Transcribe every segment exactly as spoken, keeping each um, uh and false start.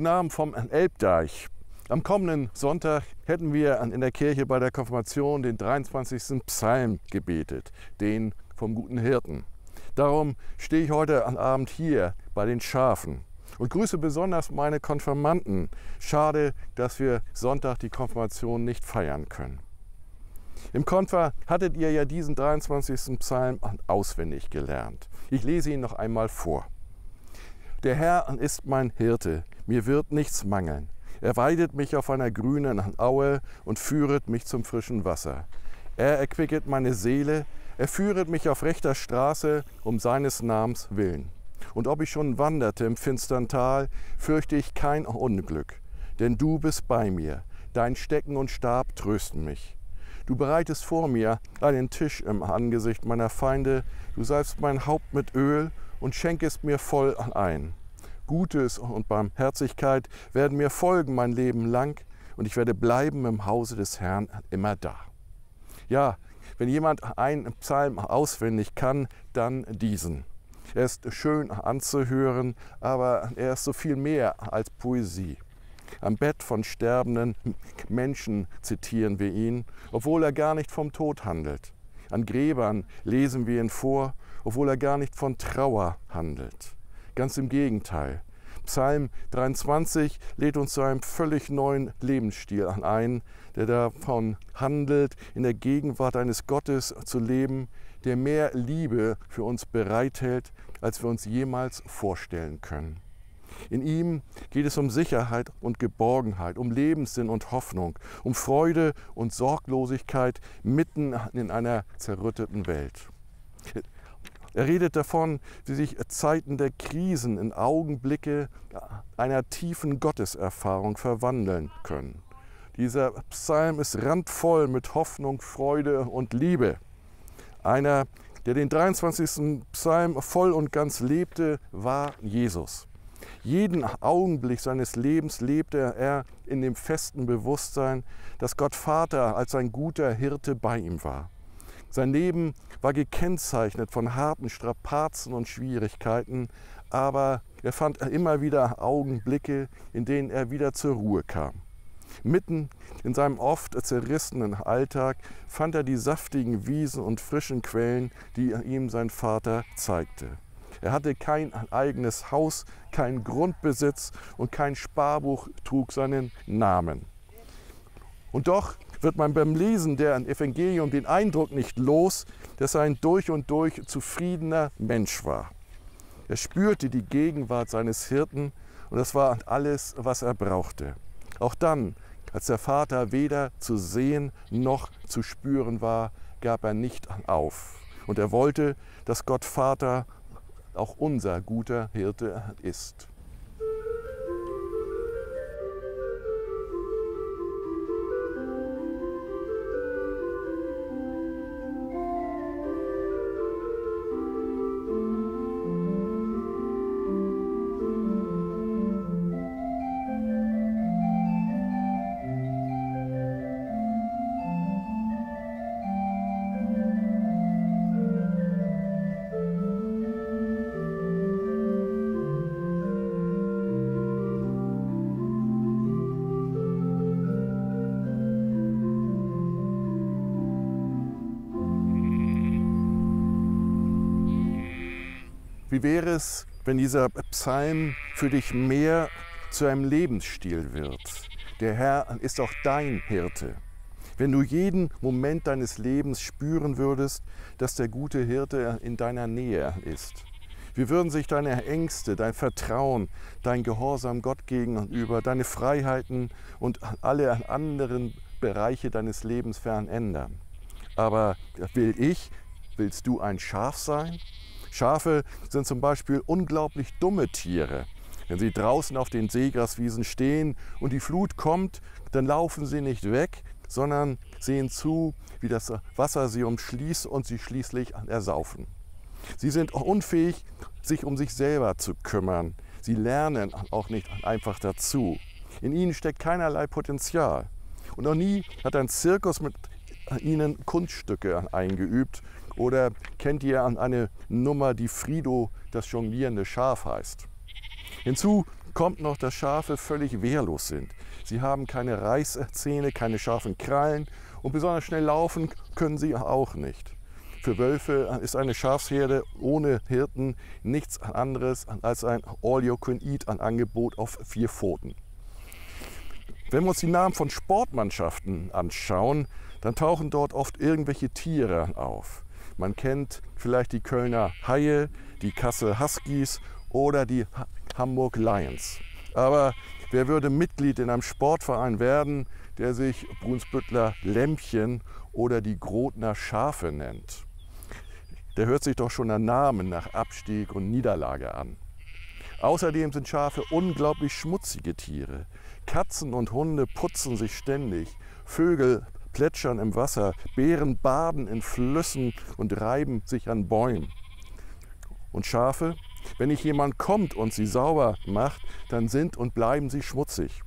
Guten Abend vom Elbdeich. Am kommenden Sonntag hätten wir in der Kirche bei der Konfirmation den dreiundzwanzigsten Psalm gebetet, den vom guten Hirten. Darum stehe ich heute am Abend hier bei den Schafen und grüße besonders meine Konfirmanden. Schade, dass wir Sonntag die Konfirmation nicht feiern können. Im Konfer hattet ihr ja diesen dreiundzwanzigsten Psalm auswendig gelernt. Ich lese ihn noch einmal vor. Der Herr ist mein Hirte, mir wird nichts mangeln. Er weidet mich auf einer grünen Aue und führet mich zum frischen Wasser. Er erquicket meine Seele, er führet mich auf rechter Straße um seines Namens willen. Und ob ich schon wanderte im finstern Tal, fürchte ich kein Unglück, denn du bist bei mir, dein Stecken und Stab trösten mich. Du bereitest vor mir einen Tisch im Angesicht meiner Feinde, du salbst mein Haupt mit Öl und schenkest mir voll ein. Gutes und Barmherzigkeit werden mir folgen mein Leben lang und ich werde bleiben im Hause des Herrn immer da. Ja, wenn jemand einen Psalm auswendig kann, dann diesen. Er ist schön anzuhören, aber er ist so viel mehr als Poesie. Am Bett von sterbenden Menschen zitieren wir ihn, obwohl er gar nicht vom Tod handelt. An Gräbern lesen wir ihn vor, obwohl er gar nicht von Trauer handelt. Ganz im Gegenteil. Psalm dreiundzwanzig lädt uns zu einem völlig neuen Lebensstil ein, der davon handelt, in der Gegenwart eines Gottes zu leben, der mehr Liebe für uns bereithält, als wir uns jemals vorstellen können. In ihm geht es um Sicherheit und Geborgenheit, um Lebenssinn und Hoffnung, um Freude und Sorglosigkeit mitten in einer zerrütteten Welt. Er redet davon, wie sich Zeiten der Krisen in Augenblicke einer tiefen Gotteserfahrung verwandeln können. Dieser Psalm ist randvoll mit Hoffnung, Freude und Liebe. Einer, der den dreiundzwanzigsten Psalm voll und ganz lebte, war Jesus. Jeden Augenblick seines Lebens lebte er in dem festen Bewusstsein, dass Gott Vater als ein guter Hirte bei ihm war. Sein Leben war gekennzeichnet von harten Strapazen und Schwierigkeiten, aber er fand immer wieder Augenblicke, in denen er wieder zur Ruhe kam. Mitten in seinem oft zerrissenen Alltag fand er die saftigen Wiesen und frischen Quellen, die ihm sein Vater zeigte. Er hatte kein eigenes Haus, keinen Grundbesitz und kein Sparbuch trug seinen Namen. Und doch wird man beim Lesen der Evangelium den Eindruck nicht los, dass er ein durch und durch zufriedener Mensch war. Er spürte die Gegenwart seines Hirten und das war alles, was er brauchte. Auch dann, als der Vater weder zu sehen noch zu spüren war, gab er nicht auf. Und er wollte, dass Gott Vater auch unser guter Hirte ist. Wie wäre es, wenn dieser Psalm für dich mehr zu einem Lebensstil wird? Der Herr ist auch dein Hirte. Wenn du jeden Moment deines Lebens spüren würdest, dass der gute Hirte in deiner Nähe ist. Wie würden sich deine Ängste, dein Vertrauen, dein Gehorsam Gott gegenüber, deine Freiheiten und alle anderen Bereiche deines Lebens verändern? Aber will ich, willst du ein Schaf sein? Schafe sind zum Beispiel unglaublich dumme Tiere. Wenn sie draußen auf den Seegraswiesen stehen und die Flut kommt, dann laufen sie nicht weg, sondern sehen zu, wie das Wasser sie umschließt und sie schließlich ersaufen. Sie sind auch unfähig, sich um sich selber zu kümmern. Sie lernen auch nicht einfach dazu. In ihnen steckt keinerlei Potenzial. Und noch nie hat ein Zirkus mit ihnen Kunststücke eingeübt. Oder kennt ihr eine Nummer, die Frido, das jonglierende Schaf heißt? Hinzu Kommt noch, dass Schafe völlig wehrlos sind. Sie haben keine Reißzähne, keine scharfen Krallen und besonders schnell laufen können sie auch nicht. Für Wölfe ist eine Schafsherde ohne Hirten nichts anderes als ein All-You-Can-Eat-Angebot auf vier Pfoten. Wenn wir uns die Namen von Sportmannschaften anschauen, dann tauchen dort oft irgendwelche Tiere auf. Man kennt vielleicht die Kölner Haie, die Kassel Huskies oder die Hamburg Lions. Aber wer würde Mitglied in einem Sportverein werden, der sich Brunsbüttler Lämpchen oder die Grotner Schafe nennt? Der hört sich doch schon der Name nach Abstieg und Niederlage an. Außerdem sind Schafe unglaublich schmutzige Tiere. Katzen und Hunde putzen sich ständig, Vögel plätschern im Wasser, Bären baden in Flüssen und reiben sich an Bäumen. Und Schafe? Wenn nicht jemand kommt und sie sauber macht, dann sind und bleiben sie schmutzig.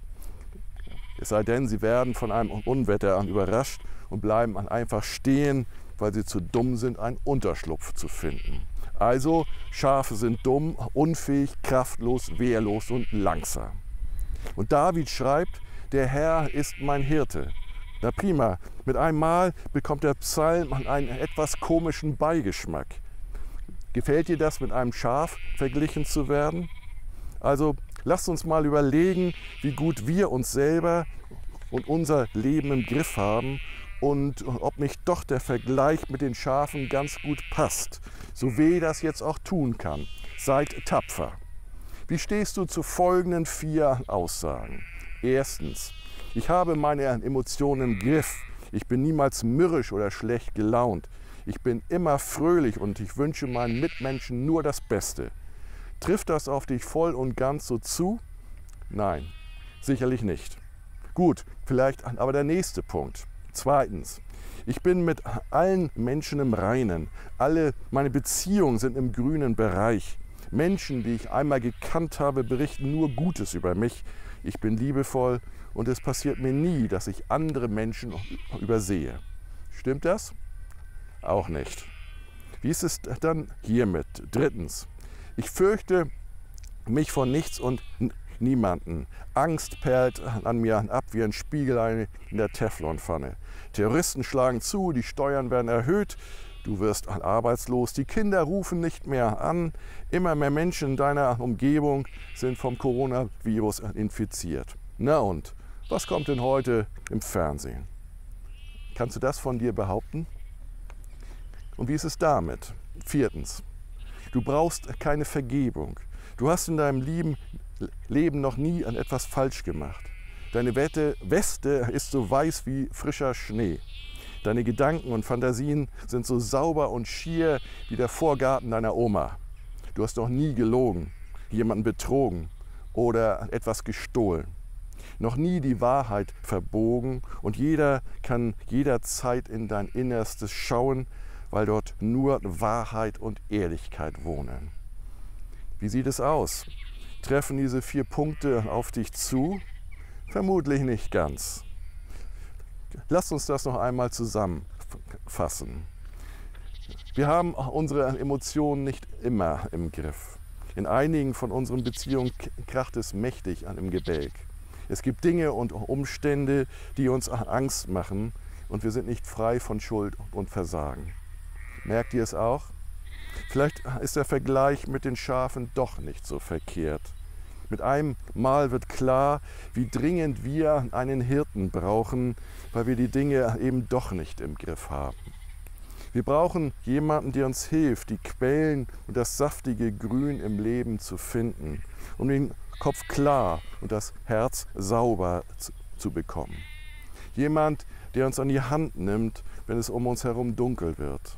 Es sei denn, sie werden von einem Unwetter überrascht und bleiben einfach stehen, weil sie zu dumm sind, einen Unterschlupf zu finden. Also, Schafe sind dumm, unfähig, kraftlos, wehrlos und langsam. Und David schreibt, der Herr ist mein Hirte. Na prima, mit einem Mal bekommt der Psalm einen etwas komischen Beigeschmack. Gefällt dir das, mit einem Schaf verglichen zu werden? Also lasst uns mal überlegen, wie gut wir uns selber und unser Leben im Griff haben und ob nicht doch der Vergleich mit den Schafen ganz gut passt, so weh das jetzt auch tun kann. Seid tapfer. Wie stehst du zu folgenden vier Aussagen? Erstens, ich habe meine Emotionen im Griff. Ich bin niemals mürrisch oder schlecht gelaunt. Ich bin immer fröhlich und ich wünsche meinen Mitmenschen nur das Beste. Trifft das auf dich voll und ganz so zu? Nein, sicherlich nicht. Gut, vielleicht aber der nächste Punkt. Zweitens, ich bin mit allen Menschen im Reinen. Alle meine Beziehungen sind im grünen Bereich. Menschen, die ich einmal gekannt habe, berichten nur Gutes über mich. Ich bin liebevoll und es passiert mir nie, dass ich andere Menschen übersehe. Stimmt das? Auch nicht. Wie ist es dann hiermit? Drittens, ich fürchte mich vor nichts und niemanden. Angst perlt an mir ab wie ein Spiegelei in der Teflonpfanne. Terroristen schlagen zu, die Steuern werden erhöht, du wirst arbeitslos, die Kinder rufen nicht mehr an, immer mehr Menschen in deiner Umgebung sind vom Coronavirus infiziert. Na und, was kommt denn heute im Fernsehen? Kannst du das von dir behaupten? Und wie ist es damit? Viertens, du brauchst keine Vergebung. Du hast in deinem Leben noch nie an etwas falsch gemacht. Deine Wette, Weste ist so weiß wie frischer Schnee. Deine Gedanken und Fantasien sind so sauber und schier wie der Vorgarten deiner Oma. Du hast noch nie gelogen, jemanden betrogen oder etwas gestohlen. Noch nie die Wahrheit verbogen und jeder kann jederzeit in dein Innerstes schauen, weil dort nur Wahrheit und Ehrlichkeit wohnen. Wie sieht es aus? Treffen diese vier Punkte auf dich zu? Vermutlich nicht ganz. Lasst uns das noch einmal zusammenfassen. Wir haben unsere Emotionen nicht immer im Griff. In einigen von unseren Beziehungen kracht es mächtig an im Gebälk. Es gibt Dinge und Umstände, die uns Angst machen und wir sind nicht frei von Schuld und Versagen. Merkt ihr es auch? Vielleicht ist der Vergleich mit den Schafen doch nicht so verkehrt. Mit einem Mal wird klar, wie dringend wir einen Hirten brauchen, weil wir die Dinge eben doch nicht im Griff haben. Wir brauchen jemanden, der uns hilft, die Quellen und das saftige Grün im Leben zu finden, um den Kopf klar und das Herz sauber zu bekommen. Jemand, der uns an die Hand nimmt, wenn es um uns herum dunkel wird.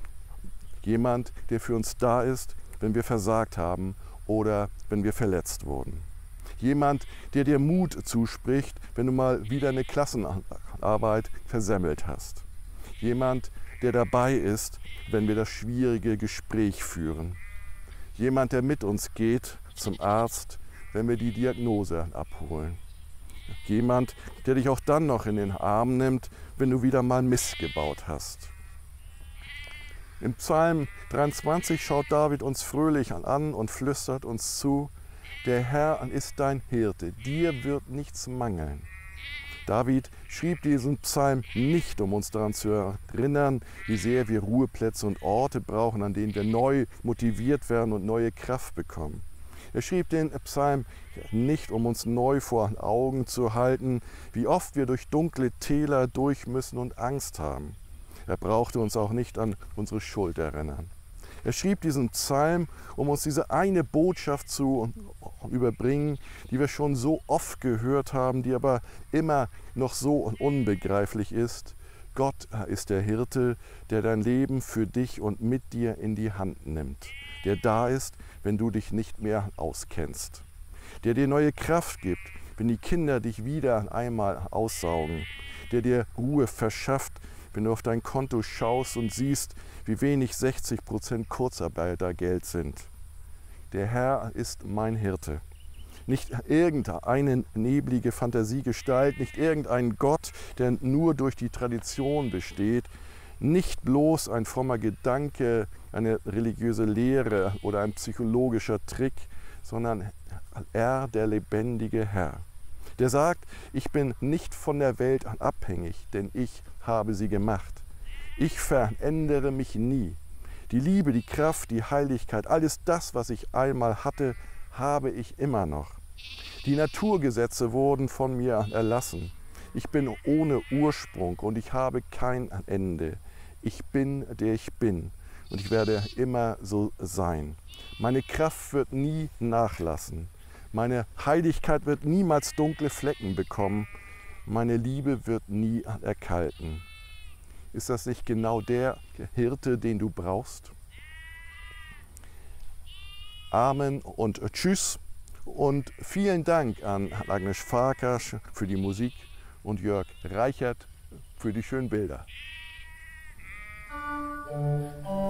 Jemand, der für uns da ist, wenn wir versagt haben oder wenn wir verletzt wurden. Jemand, der dir Mut zuspricht, wenn du mal wieder eine Klassenarbeit versemmelt hast. Jemand, der dabei ist, wenn wir das schwierige Gespräch führen. Jemand, der mit uns geht zum Arzt, wenn wir die Diagnose abholen. Jemand, der dich auch dann noch in den Arm nimmt, wenn du wieder mal Mist gebaut hast. Im Psalm dreiundzwanzig schaut David uns fröhlich an und flüstert uns zu: Der Herr ist dein Hirte, dir wird nichts mangeln. David schrieb diesen Psalm nicht, um uns daran zu erinnern, wie sehr wir Ruheplätze und Orte brauchen, an denen wir neu motiviert werden und neue Kraft bekommen. Er schrieb den Psalm nicht, um uns neu vor Augen zu halten, wie oft wir durch dunkle Täler durch müssen und Angst haben. Er brauchte uns auch nicht an unsere Schuld erinnern. Er schrieb diesen Psalm, um uns diese eine Botschaft zu überbringen, die wir schon so oft gehört haben, die aber immer noch so unbegreiflich ist. Gott ist der Hirte, der dein Leben für dich und mit dir in die Hand nimmt, der da ist, wenn du dich nicht mehr auskennst, der dir neue Kraft gibt, wenn die Kinder dich wieder einmal aussaugen, der dir Ruhe verschafft, wenn du auf dein Konto schaust und siehst, wie wenig sechzig Prozent Kurzarbeitergeld sind. Der Herr ist mein Hirte. Nicht irgendeine neblige Fantasiegestalt, nicht irgendein Gott, der nur durch die Tradition besteht, nicht bloß ein frommer Gedanke, eine religiöse Lehre oder ein psychologischer Trick, sondern er, der lebendige Herr, der sagt, ich bin nicht von der Welt abhängig, denn ich habe sie gemacht. Ich verändere mich nie. Die Liebe, die Kraft, die Heiligkeit, alles das, was ich einmal hatte, habe ich immer noch. Die Naturgesetze wurden von mir erlassen. Ich bin ohne Ursprung und ich habe kein Ende. Ich bin, der ich bin, und ich werde immer so sein. Meine Kraft wird nie nachlassen. Meine Heiligkeit wird niemals dunkle Flecken bekommen. Meine Liebe wird nie erkalten. Ist das nicht genau der Hirte, den du brauchst? Amen und Tschüss und vielen Dank an Agnes Farkas für die Musik und Jörg Reichert für die schönen Bilder.